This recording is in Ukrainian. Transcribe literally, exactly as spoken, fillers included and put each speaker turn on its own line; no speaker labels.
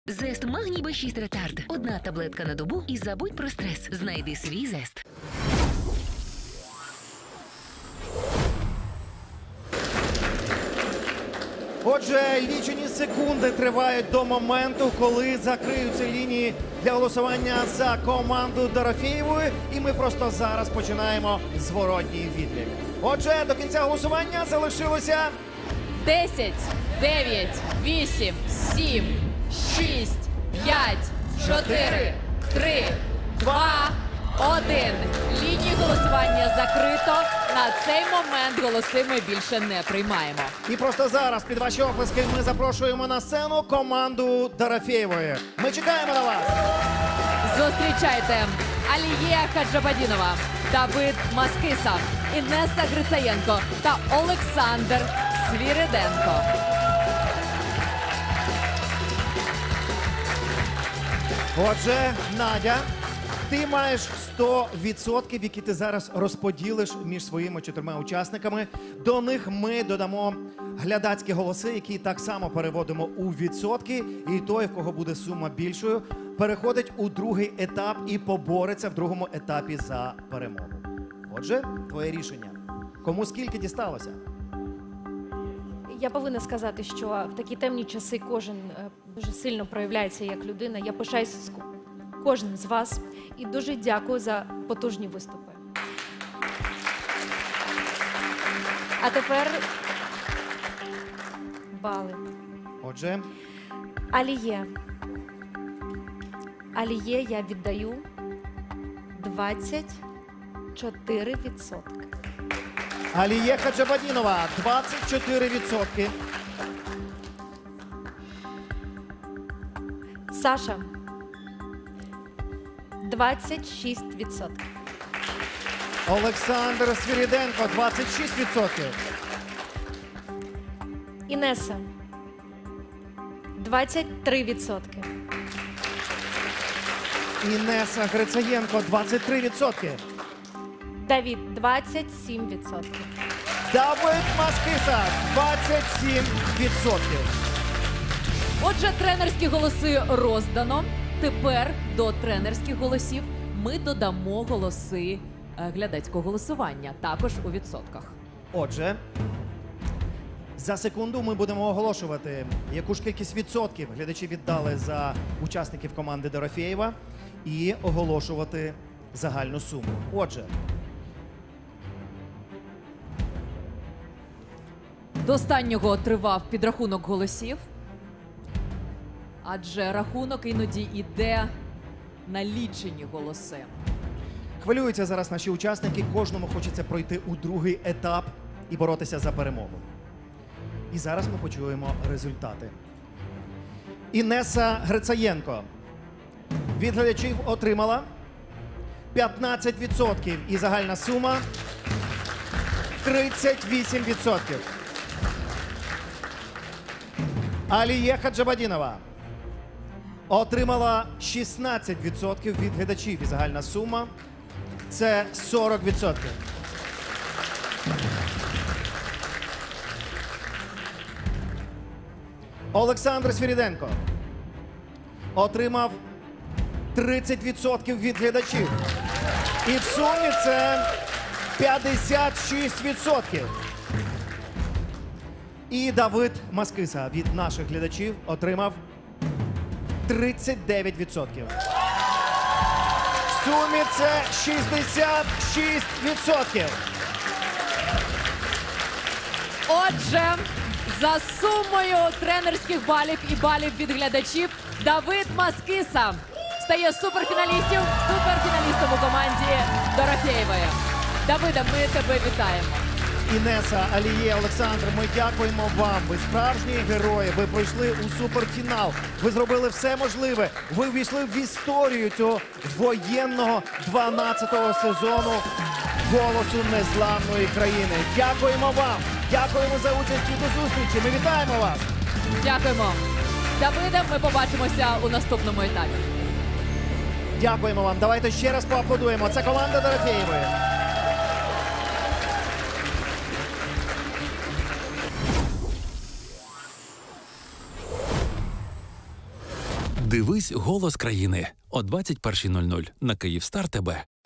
Зест Магній Б шість Ретард. Одна таблетка на добу і забудь про стрес. Знайди свій зест.
Отже, лічені секунди тривають до моменту, коли закриються лінії для голосування за команду Дорофєєвої. І ми просто зараз починаємо зворотній відлік. Отже, до кінця голосування залишилося...
десять, дев'ять, вісім, сім, шість, п'ять, чотири, три, два, один. Лінії голосування закрито. На цей момент голоси ми більше не приймаємо.
І просто зараз під ваші оплески ми запрошуємо на сцену команду Дорофєєвої. Ми чекаємо на вас!
Зустрічайте Аліє Хаджабадінова, Давид Маскиса, Інеса Грицаєнко та Олександр Свіриденко.
Отже, Надя, ти маєш сто відсотків, які ти зараз розподілиш між своїми чотирма учасниками. До них ми додамо глядацькі голоси, які так само переводимо у відсотки. І той, в кого буде сума більшою, переходить у другий етап і побореться в другому етапі за перемогу. Отже, твоє рішення. Кому скільки дісталося?
Я повинна сказати, що в такі темні часи кожен е, дуже сильно проявляється як людина. Я пишаюся з кожним з вас і дуже дякую за потужні виступи. А тепер бали.
Отже,
Аліє. Аліє я віддаю двадцять чотири відсотки.
Аліє Хаджабадінова, двадцять чотири відсотки.
Саша. двадцять шість відсотків.
Олександр Свіриденко, двадцять шість відсотків.
Інеса. двадцять три відсотки.
Інеса Грицаєнко, двадцять три відсотки.
Давід, двадцять сім відсотків.
Давид Маскиса, двадцять сім відсотків.
Отже, тренерські голоси роздано. Тепер до тренерських голосів ми додамо голоси е, глядацького голосування, також у відсотках.
Отже, за секунду ми будемо оголошувати, яку ж кількість відсотків глядачі віддали за учасників команди Дорофєєва і оголошувати загальну суму. Отже,
До останнього тривав підрахунок голосів, адже рахунок іноді йде на лічені голоси.
хвилюються зараз наші учасники, кожному хочеться пройти у другий етап і боротися за перемогу. І зараз ми почуємо результати. Інеса Грицаєнко від глядачів отримала п'ятнадцять відсотків і загальна сума тридцять вісім відсотків. Аліє Хаджабадінова отримала шістнадцять відсотків від глядачів і загальна сума – це сорок відсотків. Олександр Свіриденко отримав тридцять відсотків від глядачів. І в сумі це п'ятдесят шість відсотків. І Давид Маскиса від наших глядачів отримав тридцять дев'ять відсотків. В сумі це шістдесят шість відсотків.
Отже, за сумою тренерських балів і балів від глядачів Давид Маскиса стає суперфіналістів, суперфіналістом у команді Дорофєєвої. Давида, ми тебе вітаємо.
Інеса, Аліє, Олександр, ми дякуємо вам. Ви справжні герої. Ви пройшли у суперфінал. Ви зробили все можливе. Ви ввійшли в історію цього воєнного дванадцятого сезону «Голосу незламної країни». Дякуємо вам. Дякуємо за участь і до зустрічі. Ми вітаємо вас.
Дякуємо. Давиде, ми побачимося у наступному етапі.
Дякуємо вам. Давайте ще раз поаплодуємо. Це команда Дорофєєвої.
Дивись «Голос країни» о двадцять першій нуль нуль на Київстар ТБ.